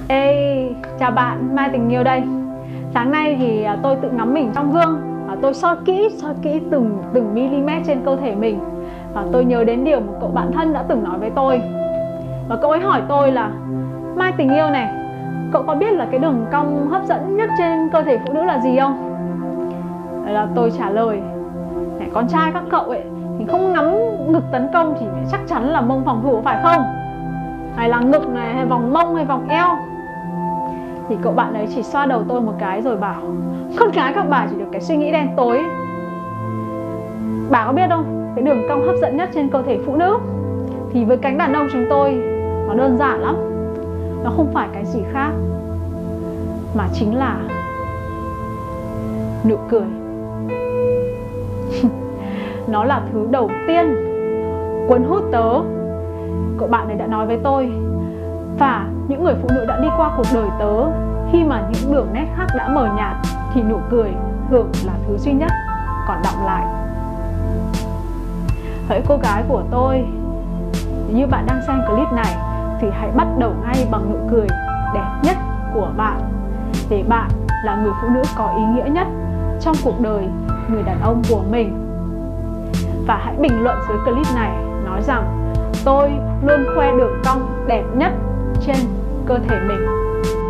Ê, chào bạn, Mai Tình Yêu đây. Sáng nay thì tôi tự ngắm mình trong gương. Tôi soi kỹ từng mm trên cơ thể mình. Tôi nhớ đến điều một cậu bạn thân đã từng nói với tôi. Và cậu ấy hỏi tôi là: Mai Tình Yêu này, cậu có biết là cái đường cong hấp dẫn nhất trên cơ thể phụ nữ là gì không? Đấy là tôi trả lời: con trai các cậu ấy thì không ngắm ngực tấn công thì chắc chắn là mông phòng thủ, phải không? Hay là ngực này, hay vòng mông, hay vòng eo? Thì cậu bạn ấy chỉ xoa đầu tôi một cái rồi bảo: con gái các bà chỉ được cái suy nghĩ đen tối. Bà có biết không, cái đường cong hấp dẫn nhất trên cơ thể phụ nữ thì với cánh đàn ông chúng tôi nó đơn giản lắm. Nó không phải cái gì khác mà chính là nụ cười. Nó là thứ đầu tiên cuốn hút tớ, cậu bạn này đã nói với tôi. Và những người phụ nữ đã đi qua cuộc đời tớ, khi mà những đường nét khác đã mờ nhạt thì nụ cười thường là thứ duy nhất còn đọng lại. Hỡi cô gái của tôi, nếu như bạn đang xem clip này thì hãy bắt đầu ngay bằng nụ cười đẹp nhất của bạn, để bạn là người phụ nữ có ý nghĩa nhất trong cuộc đời người đàn ông của mình. Và hãy bình luận dưới clip này nói rằng tôi luôn khoe đường cong đẹp nhất trên cơ thể mình.